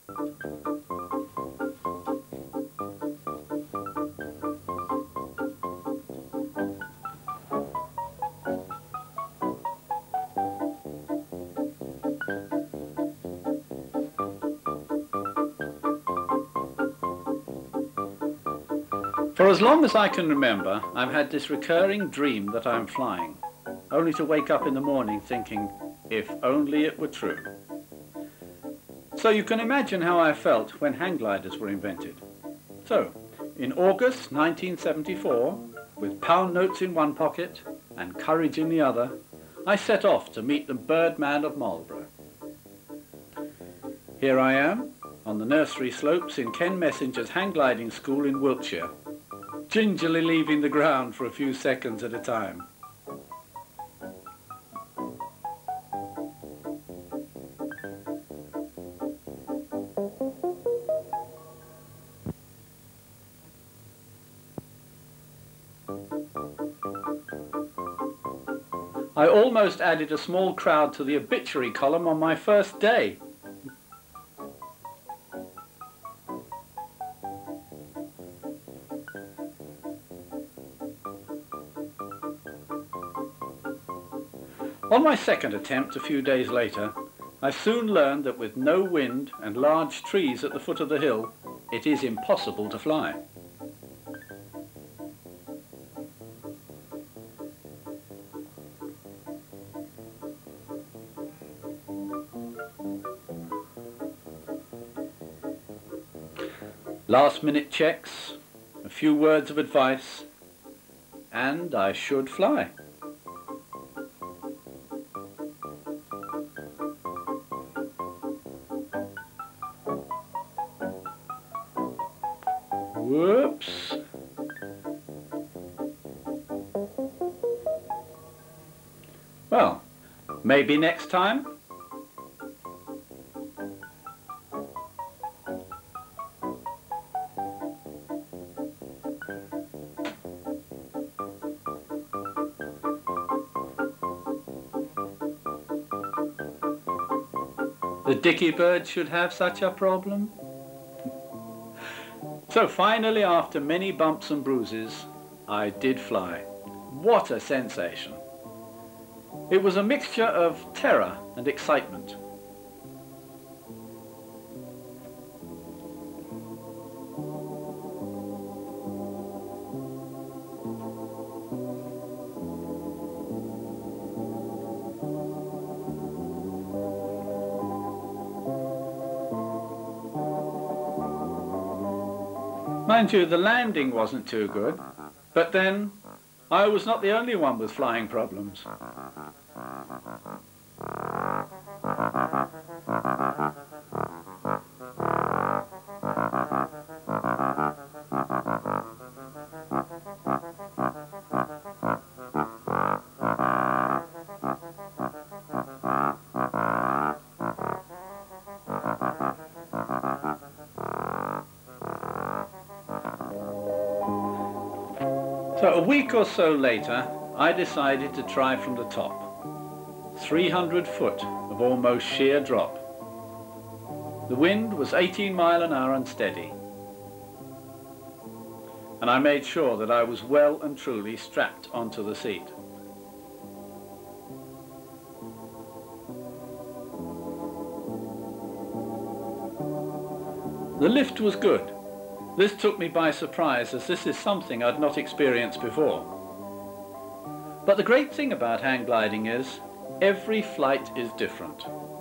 For as long as I can remember, I've had this recurring dream that I'm flying, only to wake up in the morning thinking, if only it were true. So you can imagine how I felt when hang gliders were invented. So, in August 1974, with pound notes in one pocket and courage in the other, I set off to meet the Birdman of Marlborough. Here I am, on the nursery slopes in Ken Messenger's hang gliding school in Wiltshire, gingerly leaving the ground for a few seconds at a time. I almost added a small crowd to the obituary column on my first day. On my second attempt a few days later, I soon learned that with no wind and large trees at the foot of the hill, it is impossible to fly. Last-minute checks, a few words of advice, and I should fly. Whoops. Well, maybe next time. The dicky bird should have such a problem. So finally, after many bumps and bruises, I did fly. What a sensation! It was a mixture of terror and excitement. Mind you, the landing wasn't too good, but then I was not the only one with flying problems. So a week or so later, I decided to try from the top. 300 foot of almost sheer drop. The wind was 18 miles an hour and steady. And I made sure that I was well and truly strapped onto the seat. The lift was good. This took me by surprise, as this is something I'd not experienced before. But the great thing about hang gliding is, every flight is different.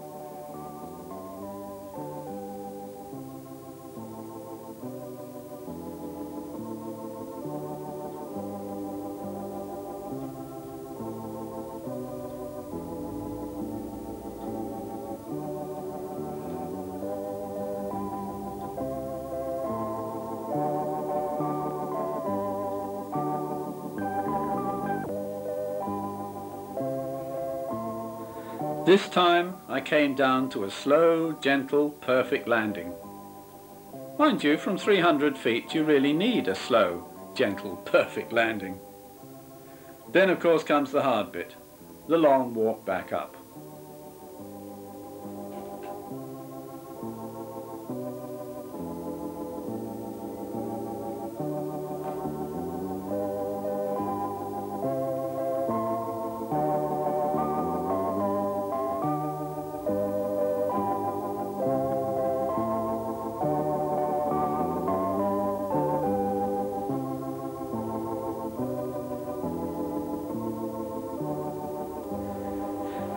This time I came down to a slow, gentle, perfect landing. Mind you, from 300 feet you really need a slow, gentle, perfect landing. Then of course comes the hard bit, the long walk back up.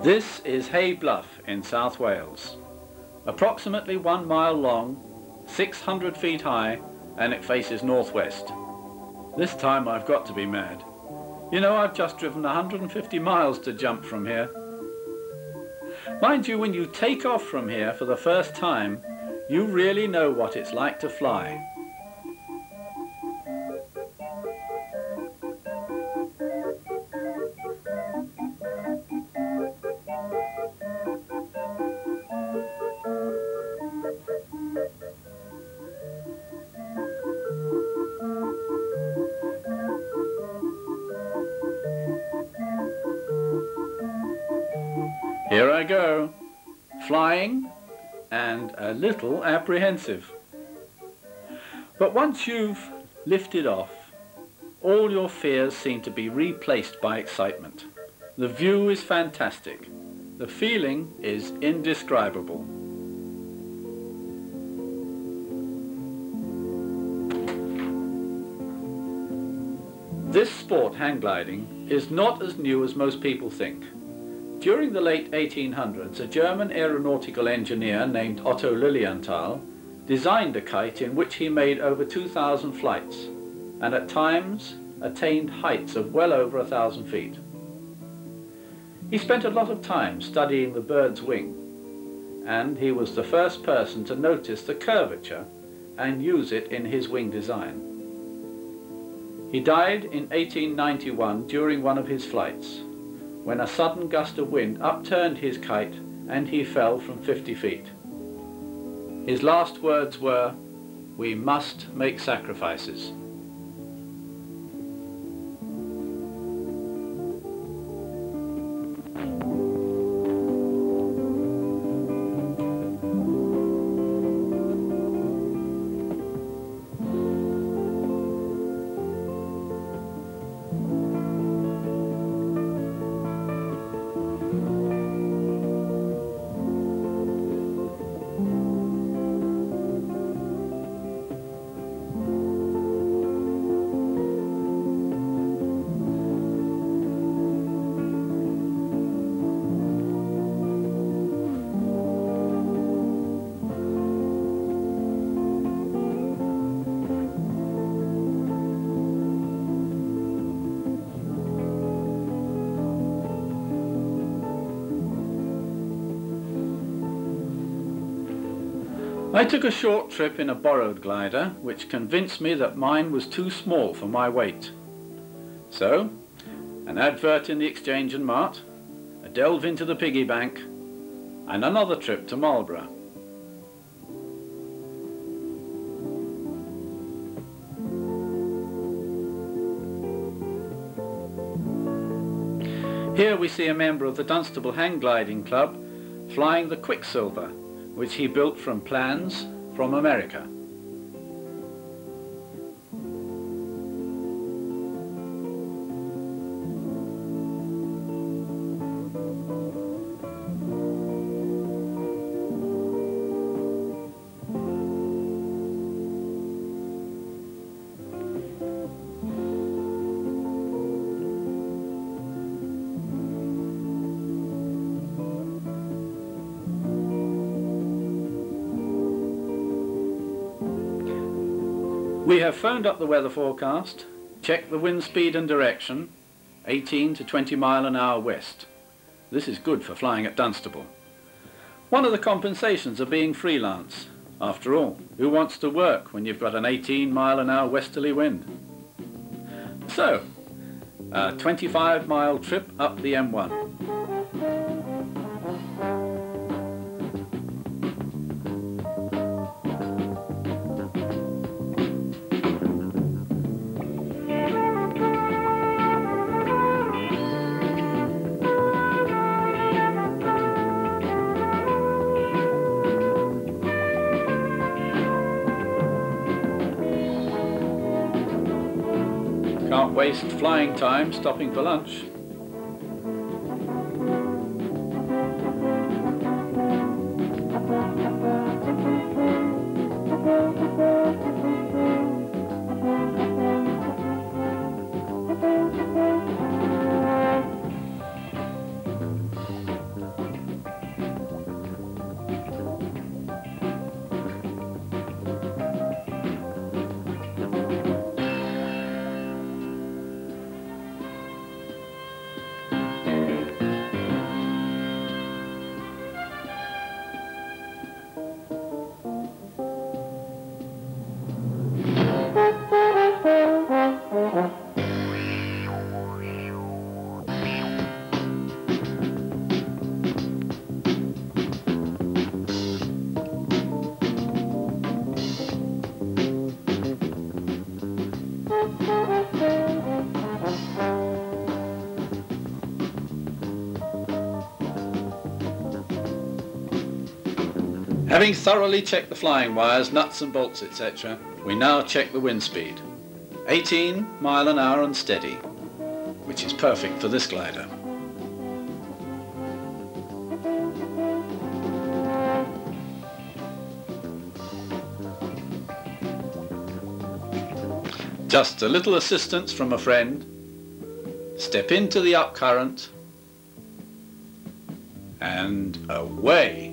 This is Hay Bluff in South Wales. Approximately 1 mile long, 600 feet high, and it faces northwest. This time I've got to be mad. You know, I've just driven 150 miles to jump from here. Mind you, when you take off from here for the first time, you really know what it's like to fly. Here I go, flying and a little apprehensive. But once you've lifted off, all your fears seem to be replaced by excitement. The view is fantastic. The feeling is indescribable. This sport, hang gliding, is not as new as most people think. During the late 1800s, a German aeronautical engineer named Otto Lilienthal designed a kite in which he made over 2,000 flights, and at times attained heights of well over 1,000 feet. He spent a lot of time studying the bird's wing, and he was the first person to notice the curvature and use it in his wing design. He died in 1891 during one of his flights, when a sudden gust of wind upturned his kite and he fell from 50 feet. His last words were, "We must make sacrifices." I took a short trip in a borrowed glider, which convinced me that mine was too small for my weight. So, an advert in the Exchange and Mart, a delve into the piggy bank, and another trip to Marlborough. Here we see a member of the Dunstable Hang Gliding Club flying the Quicksilver, which he built from plans from America. We have phoned up the weather forecast, checked the wind speed and direction, 18 to 20 mile an hour west. This is good for flying at Dunstable. One of the compensations of being freelance. After all, who wants to work when you've got an 18 mile an hour westerly wind? So, a 25-mile trip up the M1. Can't waste flying time stopping for lunch. Having thoroughly checked the flying wires, nuts and bolts, etc., we now check the wind speed. 18 miles an hour and steady, which is perfect for this glider. Just a little assistance from a friend, step into the up current, and away.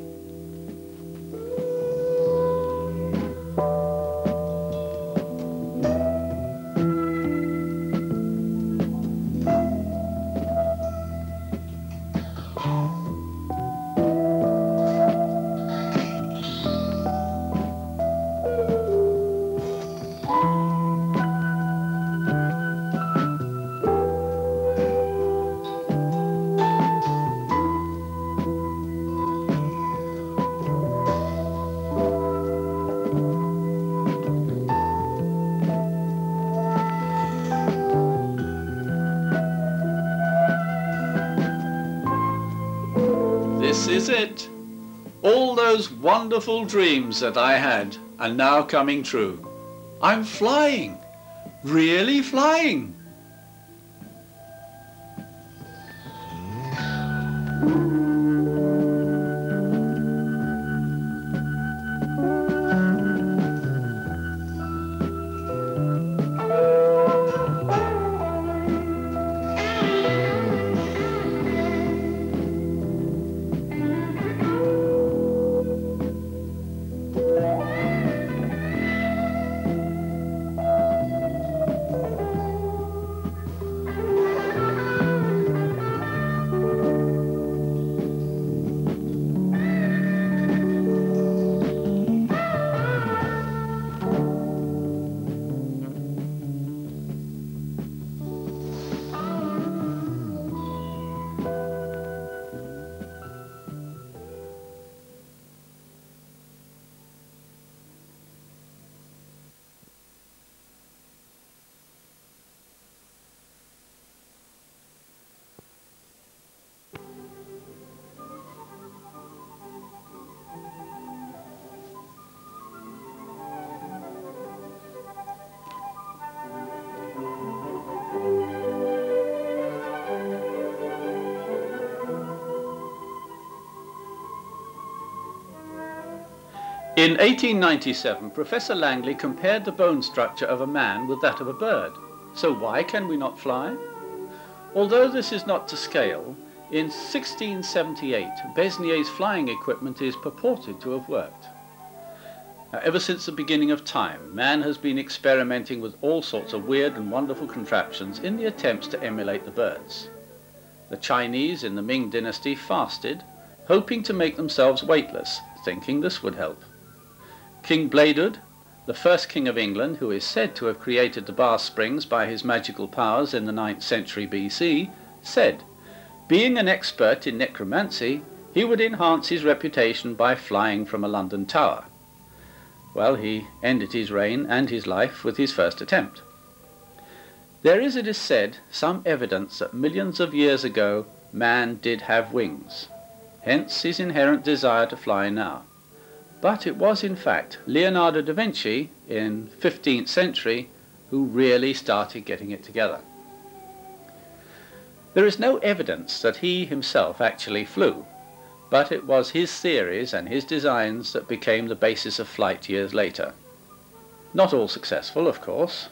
This is it. All those wonderful dreams that I had are now coming true. I'm flying, really flying. In 1897, Professor Langley compared the bone structure of a man with that of a bird. So why can we not fly? Although this is not to scale, in 1678, Besnier's flying equipment is purported to have worked. Now, ever since the beginning of time, man has been experimenting with all sorts of weird and wonderful contraptions in the attempts to emulate the birds. The Chinese in the Ming dynasty fasted, hoping to make themselves weightless, thinking this would help. King Bladud, the first king of England, who is said to have created the bar springs by his magical powers in the 9th century BC, said, being an expert in necromancy, he would enhance his reputation by flying from a London tower. Well, he ended his reign and his life with his first attempt. There is, it is said, some evidence that millions of years ago man did have wings, hence his inherent desire to fly now. But it was in fact Leonardo da Vinci in 15th century who really started getting it together. There is no evidence that he himself actually flew, but it was his theories and his designs that became the basis of flight years later. Not all successful, of course.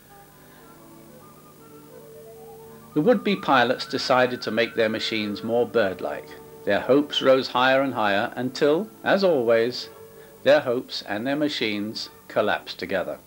The would-be pilots decided to make their machines more bird-like. Their hopes rose higher and higher until, as always, their hopes and their machines collapsed together.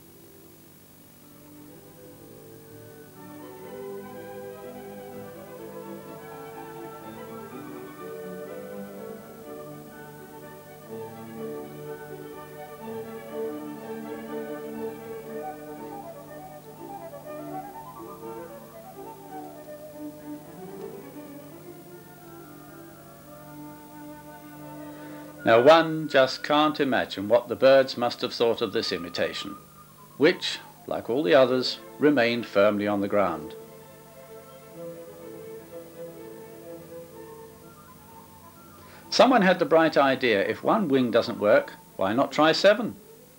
Now one just can't imagine what the birds must have thought of this imitation, which, like all the others, remained firmly on the ground. Someone had the bright idea, if one wing doesn't work, why not try 7?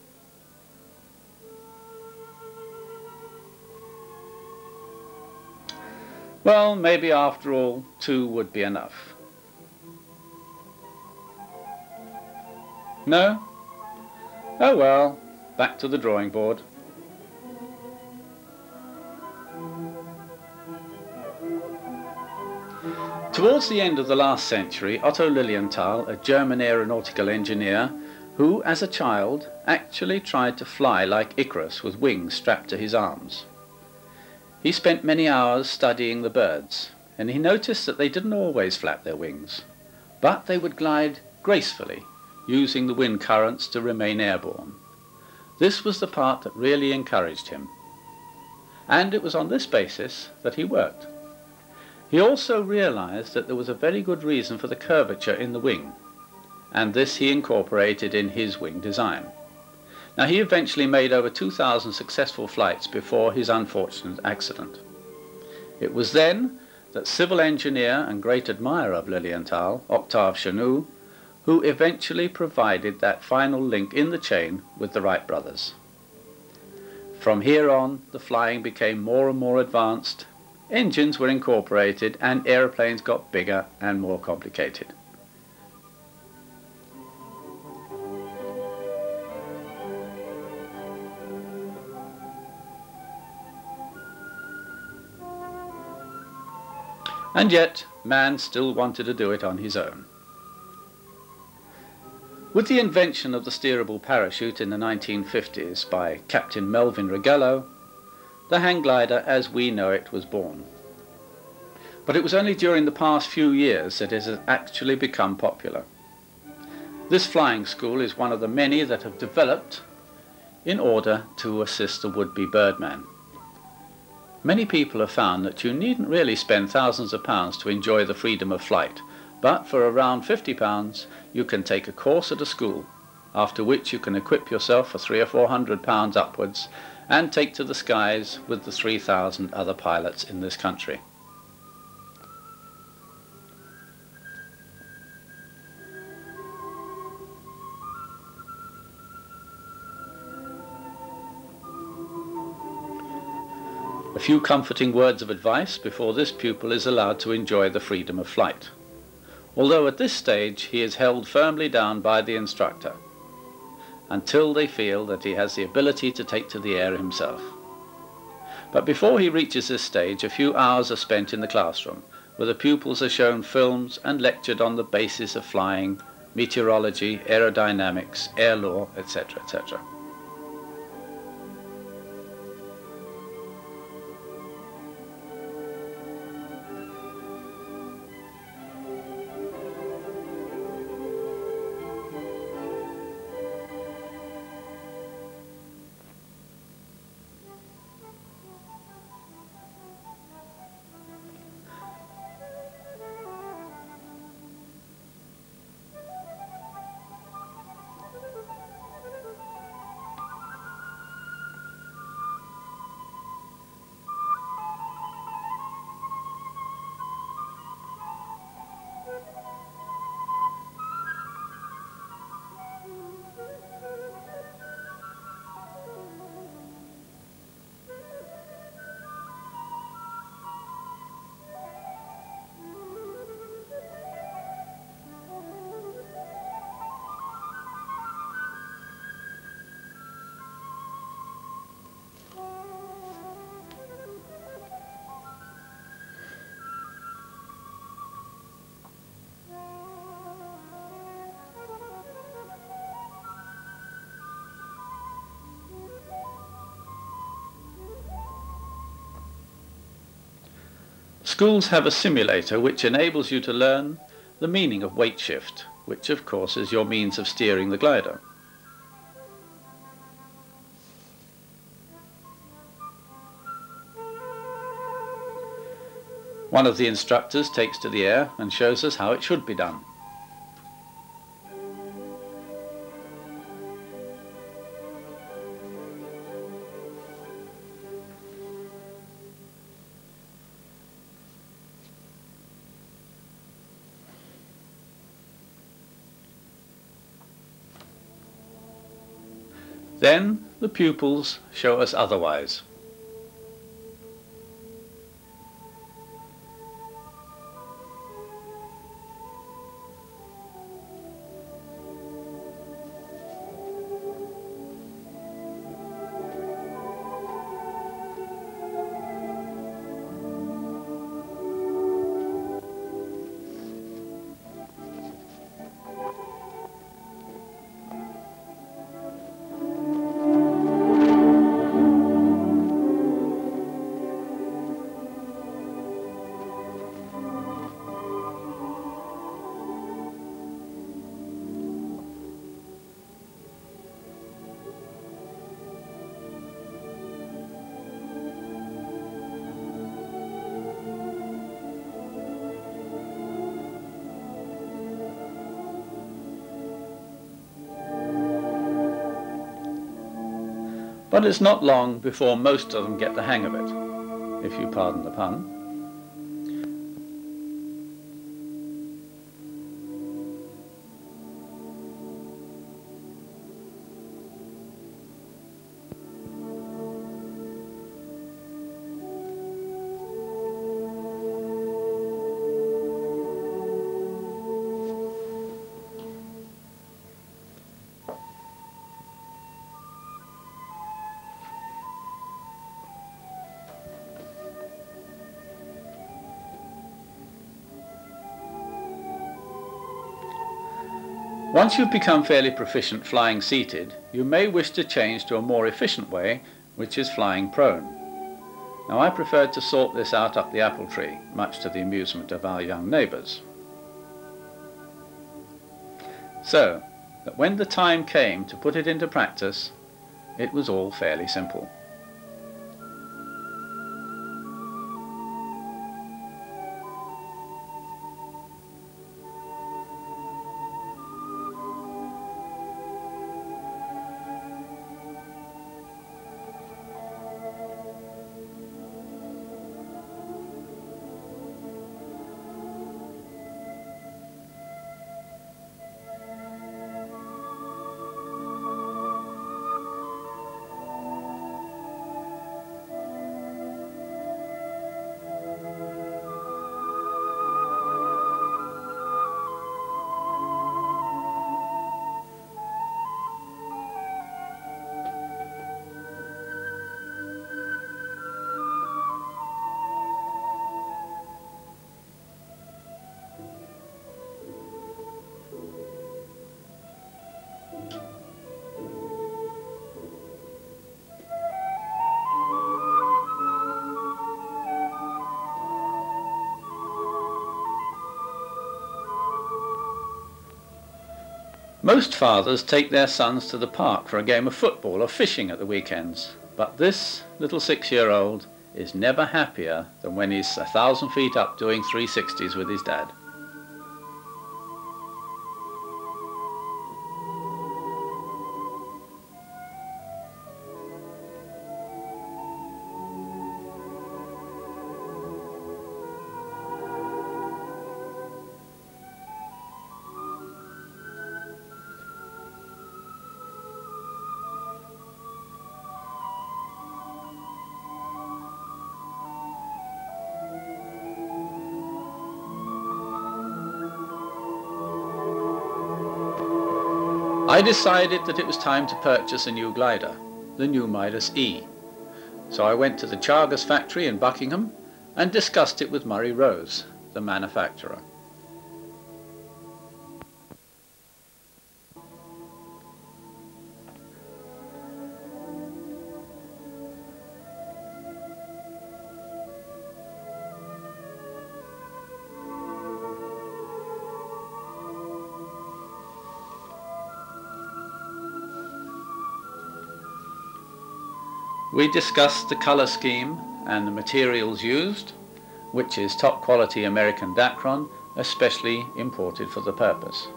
Well, maybe after all, 2 would be enough. No? Oh well, back to the drawing board. Towards the end of the last century, Otto Lilienthal, a German aeronautical engineer, who as a child actually tried to fly like Icarus with wings strapped to his arms. He spent many hours studying the birds, and he noticed that they didn't always flap their wings, but they would glide gracefully, using the wind currents to remain airborne. This was the part that really encouraged him, and it was on this basis that he worked. He also realized that there was a very good reason for the curvature in the wing, and this he incorporated in his wing design. Now, he eventually made over 2,000 successful flights before his unfortunate accident. It was then that civil engineer and great admirer of Lilienthal, Octave Chanute, who eventually provided that final link in the chain with the Wright brothers. From here on, the flying became more and more advanced, engines were incorporated, and aeroplanes got bigger and more complicated. And yet, man still wanted to do it on his own. With the invention of the steerable parachute in the 1950s by Captain Melvin Righello, the hang glider as we know it was born. But it was only during the past few years that it has actually become popular. This flying school is one of the many that have developed in order to assist the would-be birdman. Many people have found that you needn't really spend thousands of pounds to enjoy the freedom of flight, but for around £50 you can take a course at a school, after which you can equip yourself for £300 or £400 upwards and take to the skies with the 3,000 other pilots in this country. A few comforting words of advice before this pupil is allowed to enjoy the freedom of flight, although at this stage he is held firmly down by the instructor until they feel that he has the ability to take to the air himself. But before he reaches this stage, a few hours are spent in the classroom, where the pupils are shown films and lectured on the basis of flying, meteorology, aerodynamics, air law, etc., etc. Schools have a simulator which enables you to learn the meaning of weight shift, which of course is your means of steering the glider. One of the instructors takes to the air and shows us how it should be done. Then the pupils show us otherwise. But it's not long before most of them get the hang of it, if you pardon the pun. Once you've become fairly proficient flying seated, you may wish to change to a more efficient way, which is flying prone. Now I preferred to sort this out up the apple tree, much to the amusement of our young neighbours. So that when the time came to put it into practice, it was all fairly simple. Most fathers take their sons to the park for a game of football or fishing at the weekends, but this little 6-year-old is never happier than when he's 1,000 feet up doing 360s with his dad. I decided that it was time to purchase a new glider, the new Midas E. So I went to the Chargus factory in Buckingham and discussed it with Murray Rose, the manufacturer. We discussed the colour scheme and the materials used, which is top quality American Dacron, especially imported for the purpose.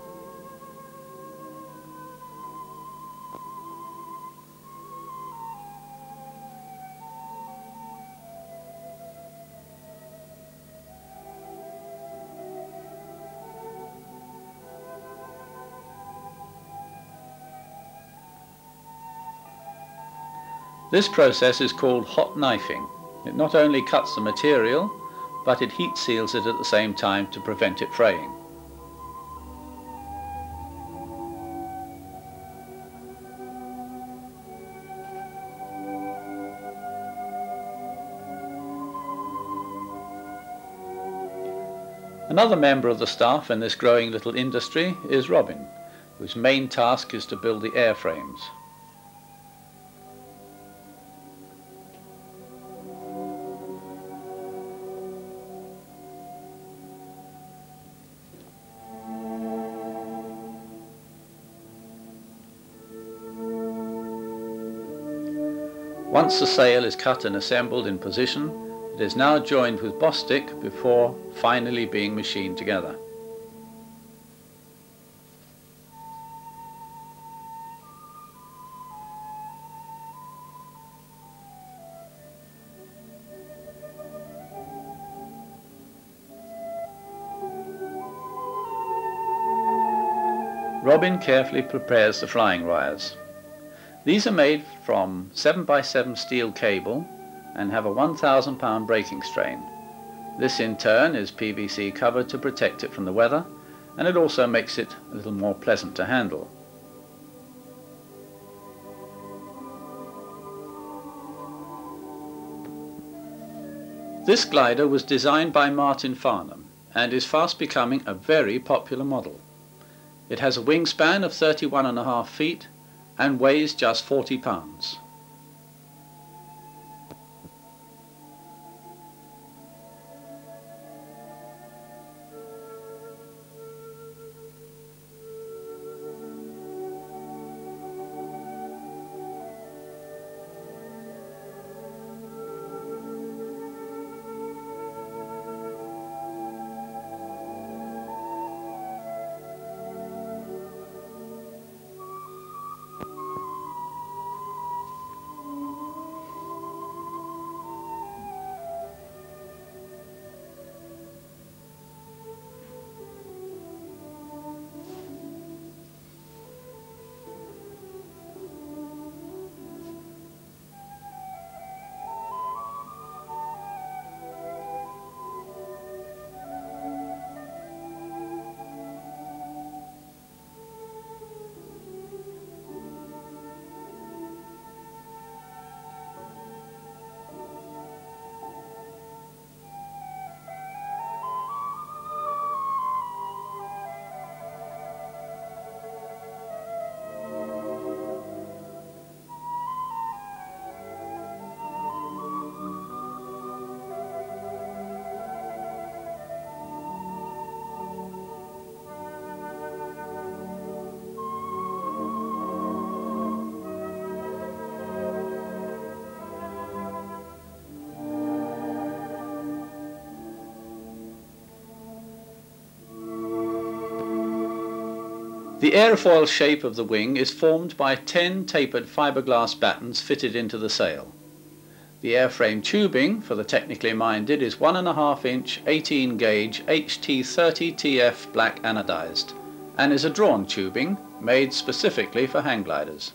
This process is called hot knifing. It not only cuts the material, but it heat seals it at the same time to prevent it fraying. Another member of the staff in this growing little industry is Robin, whose main task is to build the airframes. Once the sail is cut and assembled in position, it is now joined with boss stick before finally being machined together. Robin carefully prepares the flying wires. These are made from 7x7 steel cable and have a 1,000 pound breaking strain. This in turn is PVC covered to protect it from the weather, and it also makes it a little more pleasant to handle. This glider was designed by Martin Farnham and is fast becoming a very popular model. It has a wingspan of 31.5 feet and weighs just 40 pounds. The airfoil shape of the wing is formed by 10 tapered fiberglass battens fitted into the sail. The airframe tubing, for the technically minded, is 1.5 inch 18 gauge HT30TF black anodized and is a drawn tubing made specifically for hang gliders.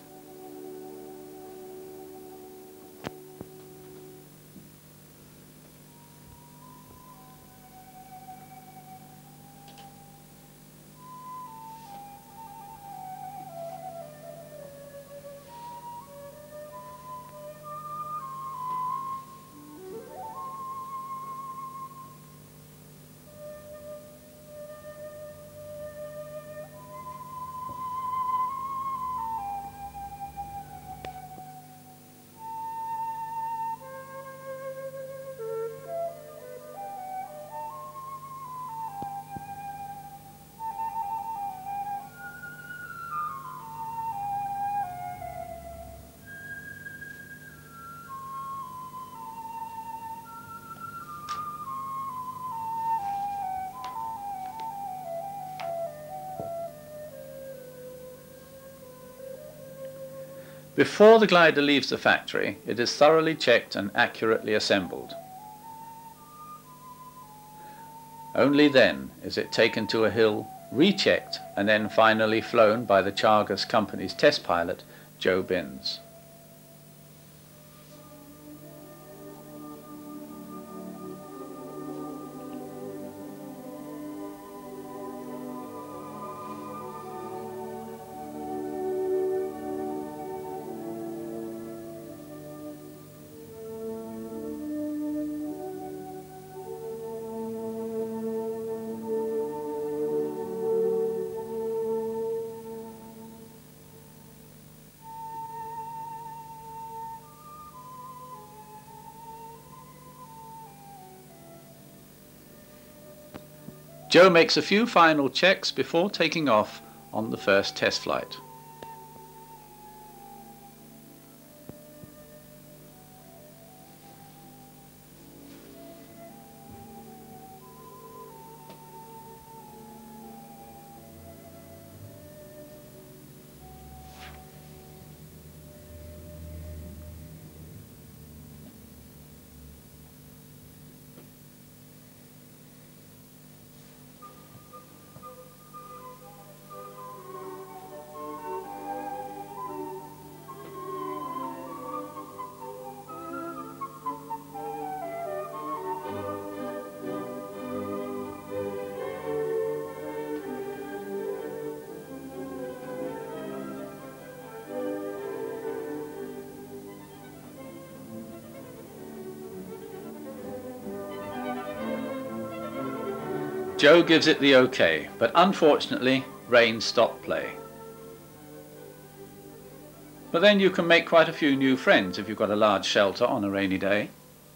Before the glider leaves the factory, it is thoroughly checked and accurately assembled. Only then is it taken to a hill, rechecked, and then finally flown by the Chargus Company's test pilot, Joe Binns. Joe makes a few final checks before taking off on the first test flight. Joe gives it the okay, but unfortunately rain stopped play. But then you can make quite a few new friends if you've got a large shelter on a rainy day.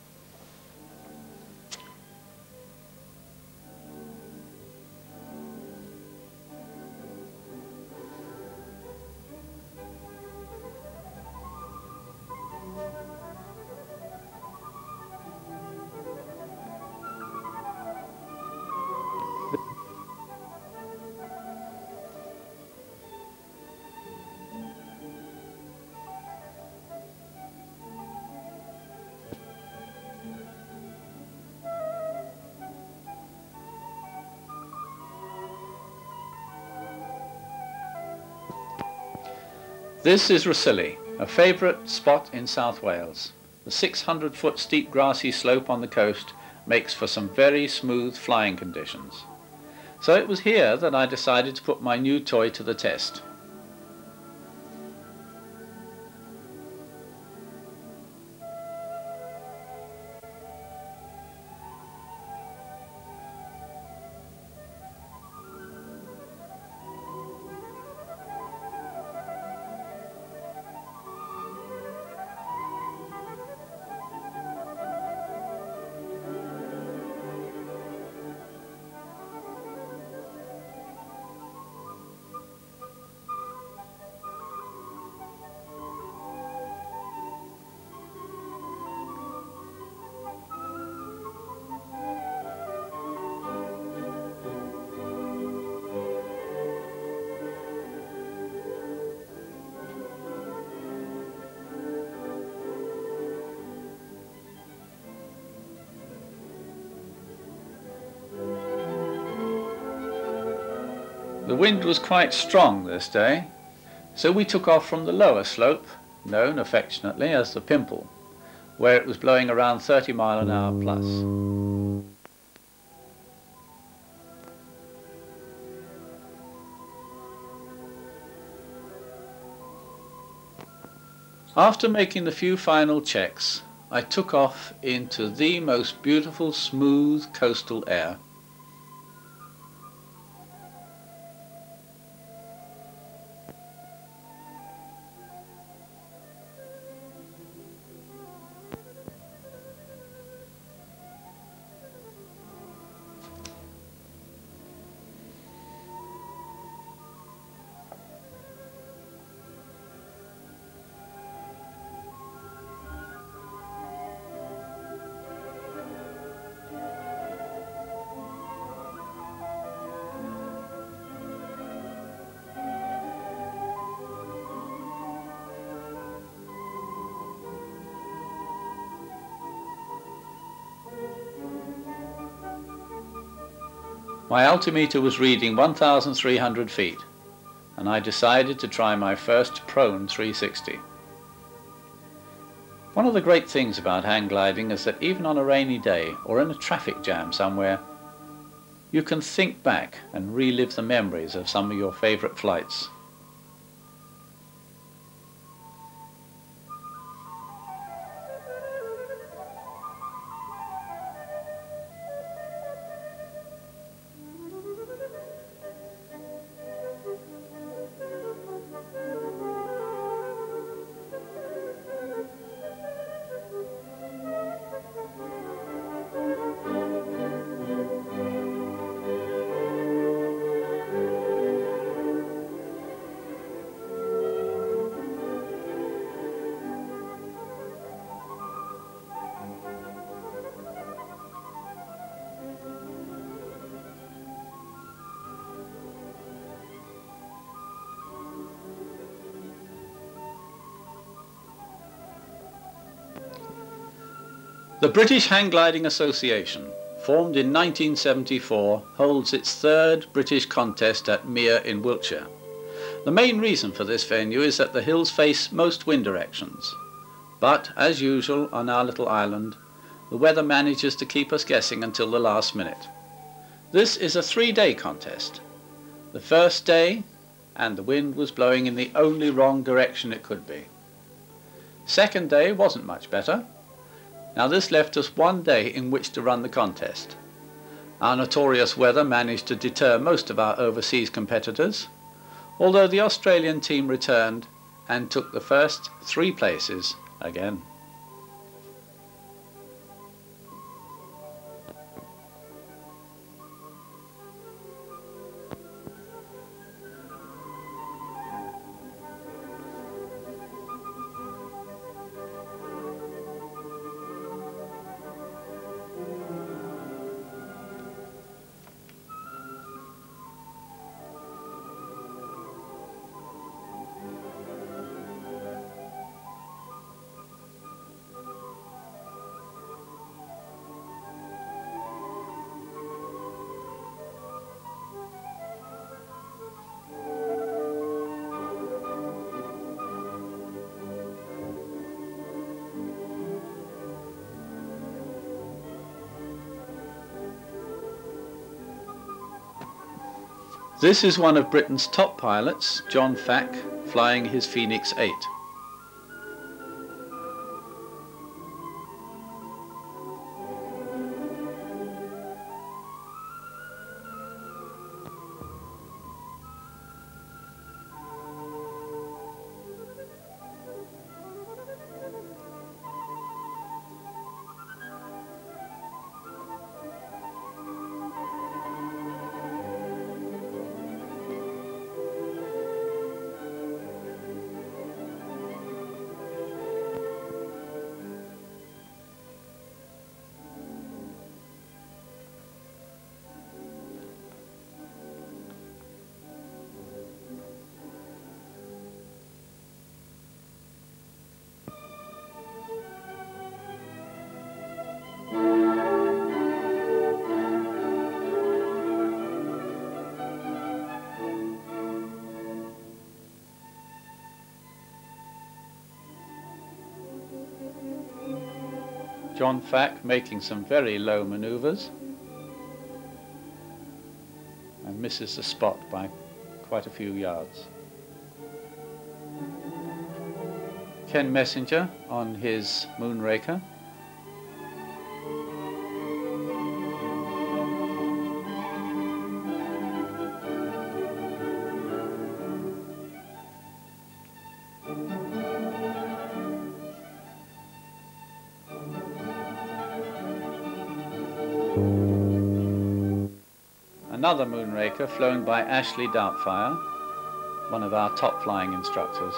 This is Rhossili, a favourite spot in South Wales. The 600-foot steep grassy slope on the coast makes for some very smooth flying conditions. So it was here that I decided to put my new toy to the test. The wind was quite strong this day, so we took off from the lower slope, known affectionately as the Pimple, where it was blowing around 30 mile an hour plus. After making the few final checks, I took off into the most beautiful smooth coastal air. My altimeter was reading 1,300 feet, and I decided to try my first prone 360. One of the great things about hang gliding is that even on a rainy day or in a traffic jam somewhere, you can think back and relive the memories of some of your favourite flights. The British Hang Gliding Association, formed in 1974, holds its third British contest at Mere in Wiltshire. The main reason for this venue is that the hills face most wind directions. But, as usual on our little island, the weather manages to keep us guessing until the last minute. This is a 3-day contest. The first day, and the wind was blowing in the only wrong direction it could be. Second day wasn't much better. Now this left us 1 day in which to run the contest. Our notorious weather managed to deter most of our overseas competitors, although the Australian team returned and took the first 3 places again. This is one of Britain's top pilots, John Fack, flying his Phoenix 8. John Fack making some very low manoeuvres and misses the spot by quite a few yards. Ken Messenger on his Moonraker. Another Moonraker flown by Ashley Doubtfire, one of our top flying instructors.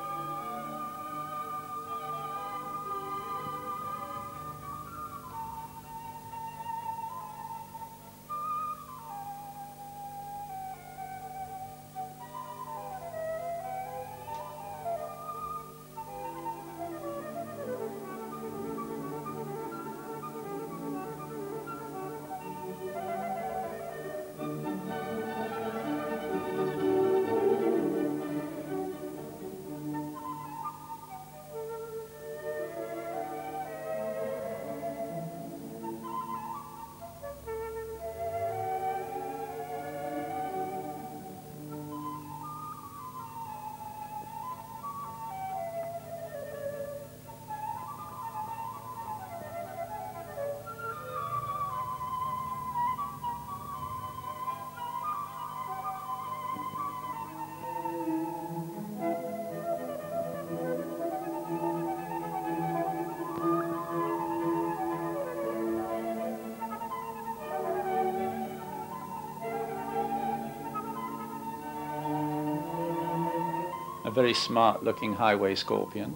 A very smart looking highway Scorpion.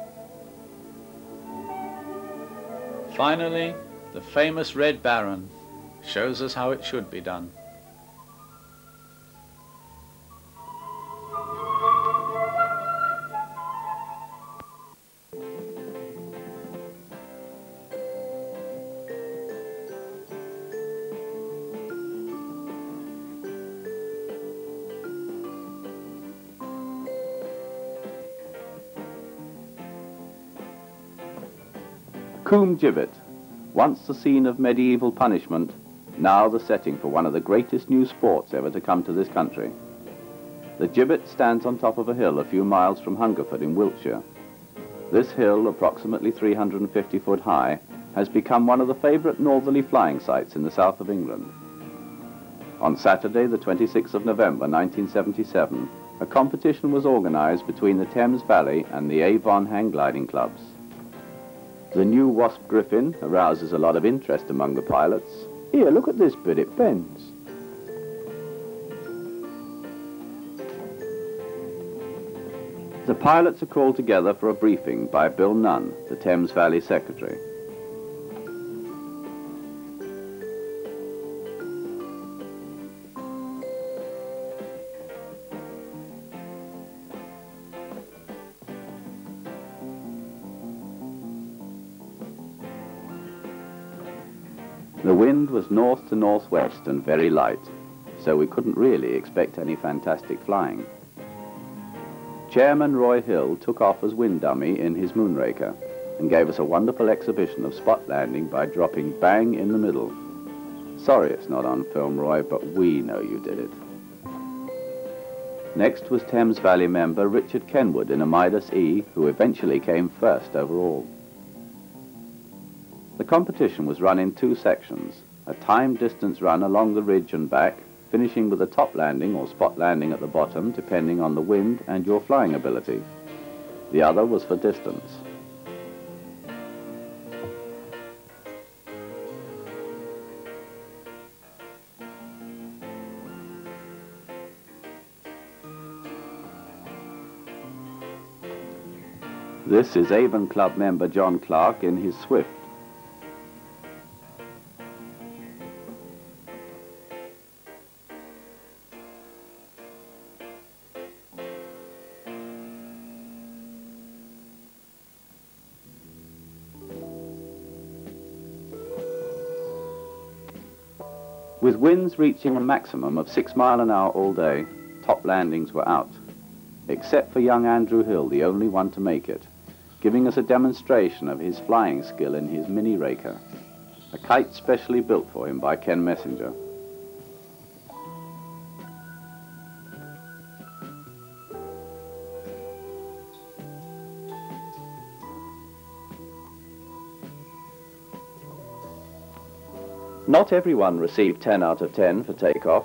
Finally, the famous Red Baron shows us how it should be done. Coombe Gibbet, once the scene of medieval punishment, now the setting for one of the greatest new sports ever to come to this country. The gibbet stands on top of a hill a few miles from Hungerford in Wiltshire. This hill, approximately 350 foot high, has become one of the favourite northerly flying sites in the south of England. On Saturday, the 26th of November 1977, a competition was organised between the Thames Valley and the Avon hang gliding clubs. The new Wasp Griffin arouses a lot of interest among the pilots. Here, look at this bit, it bends. The pilots are called together for a briefing by Bill Nunn, the Thames Valley Secretary. The wind was north to northwest and very light, so we couldn't really expect any fantastic flying. Chairman Roy Hill took off as wind dummy in his Moonraker and gave us a wonderful exhibition of spot landing by dropping bang in the middle. Sorry it's not on film, Roy, but we know you did it. Next was Thames Valley member Richard Kenwood in a Midas E, who eventually came first overall. The competition was run in two sections, a timed distance run along the ridge and back, finishing with a top landing or spot landing at the bottom, depending on the wind and your flying ability. The other was for distance. This is Avon Club member John Clark in his Swift. With winds reaching a maximum of 6 miles an hour all day, top landings were out, except for young Andrew Hill, the only one to make it, giving us a demonstration of his flying skill in his mini Raker, a kite specially built for him by Ken Messenger. Not everyone received 10 out of 10 for takeoff.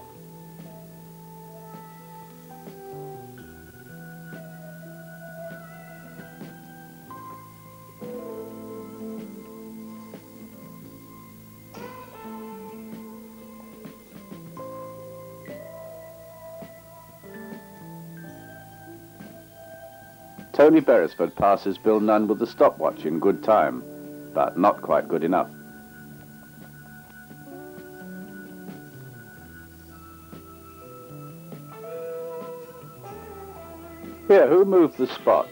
Tony Beresford passes Bill Nunn with the stopwatch in good time, but not quite good enough. Here, who moved the spot?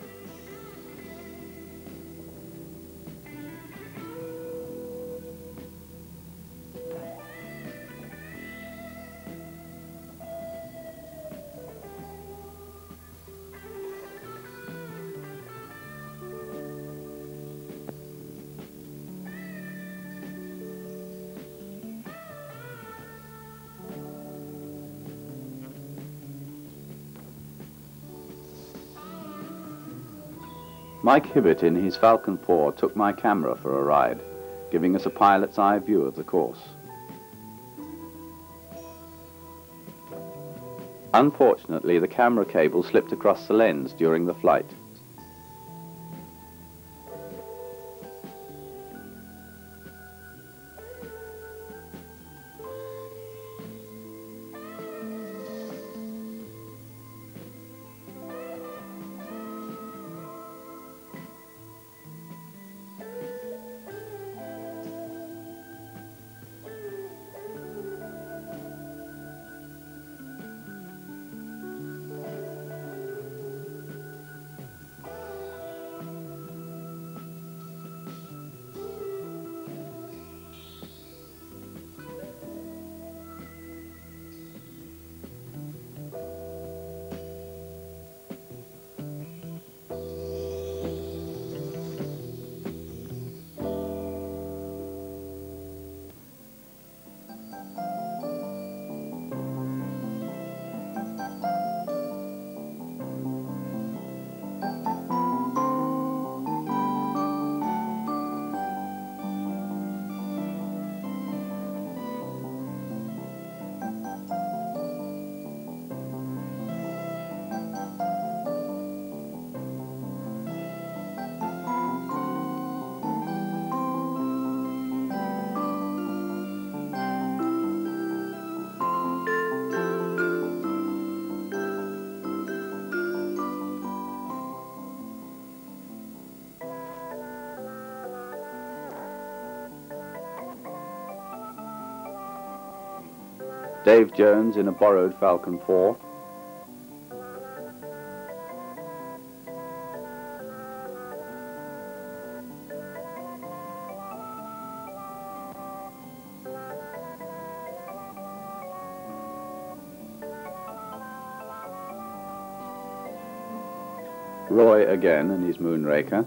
Mike Hibbett in his Falcon 4 took my camera for a ride, giving us a pilot's eye view of the course. Unfortunately, the camera cable slipped across the lens during the flight. Dave Jones in a borrowed Falcon 4. Roy again in his Moonraker.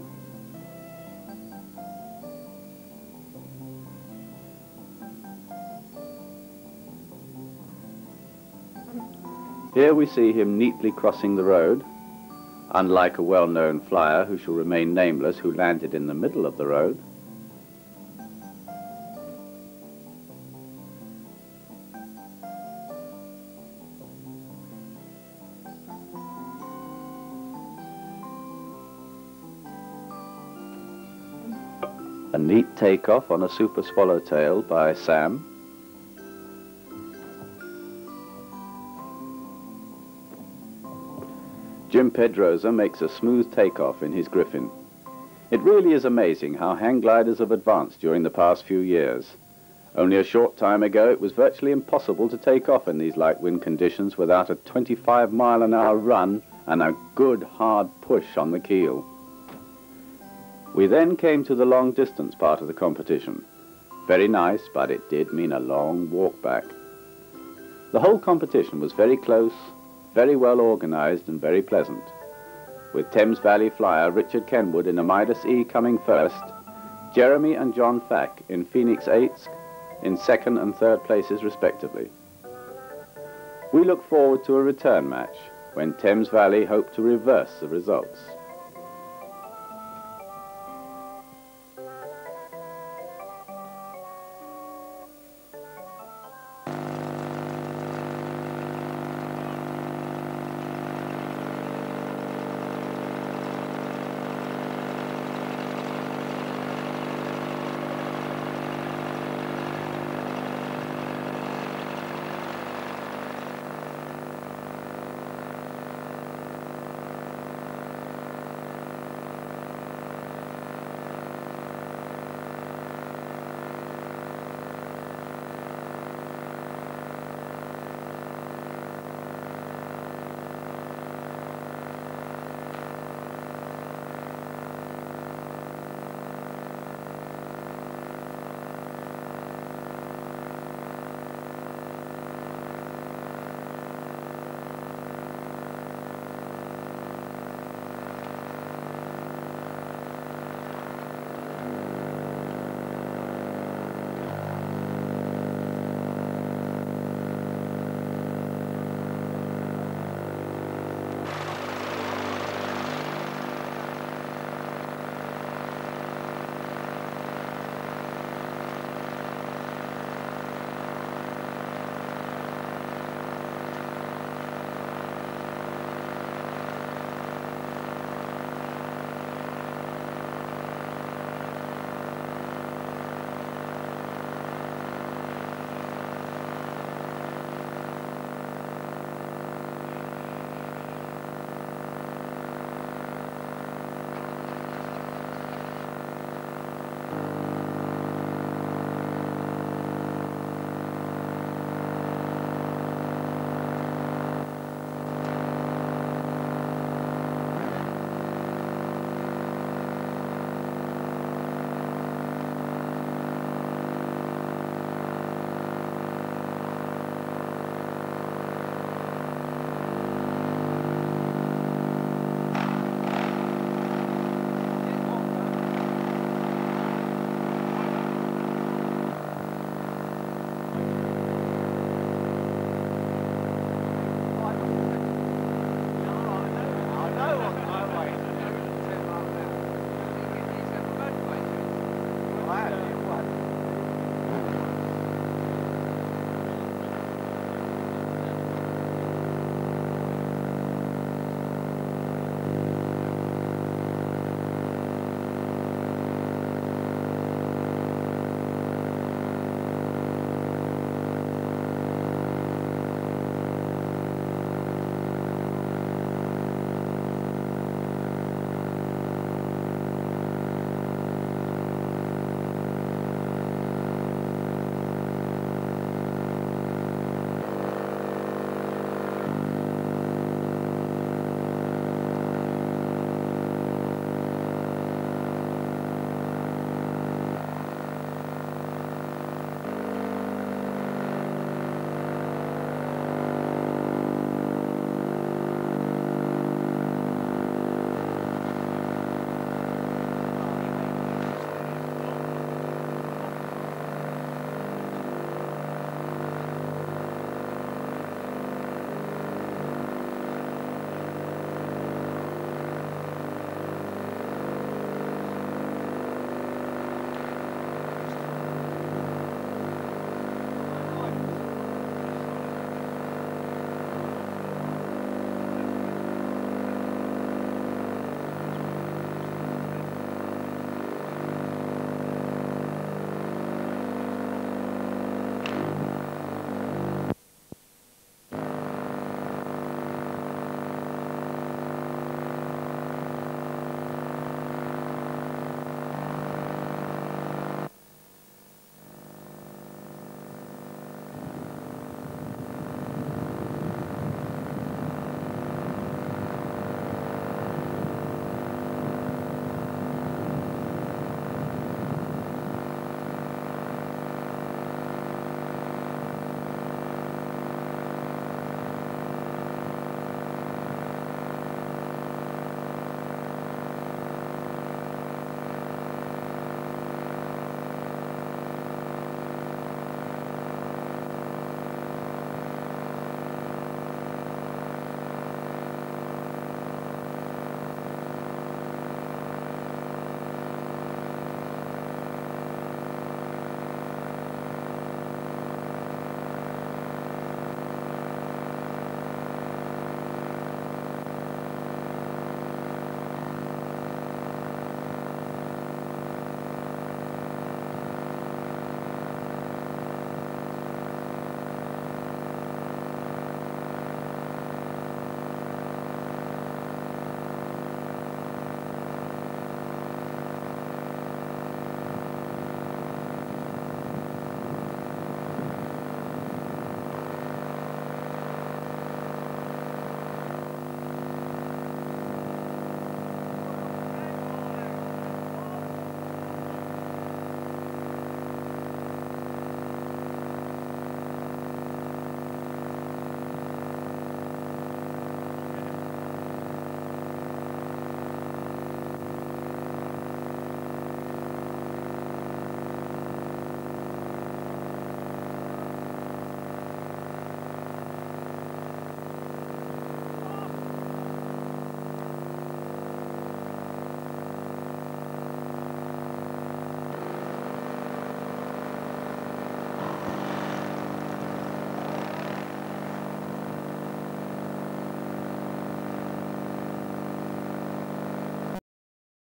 Here we see him neatly crossing the road, unlike a well-known flyer who shall remain nameless who landed in the middle of the road. A neat takeoff on a super swallowtail by Sam. Jim Pedrosa makes a smooth takeoff in his Griffin. It really is amazing how hang gliders have advanced during the past few years. Only a short time ago it was virtually impossible to take off in these light wind conditions without a 25-mile-an-hour run and a good hard push on the keel. We then came to the long distance part of the competition. Very nice, but it did mean a long walk back. The whole competition was very close, very well organised and very pleasant, with Thames Valley flyer Richard Kenwood in a Midas E coming first, Jeremy and John Fack in Phoenix 8s in second and third places respectively. We look forward to a return match when Thames Valley hope to reverse the results.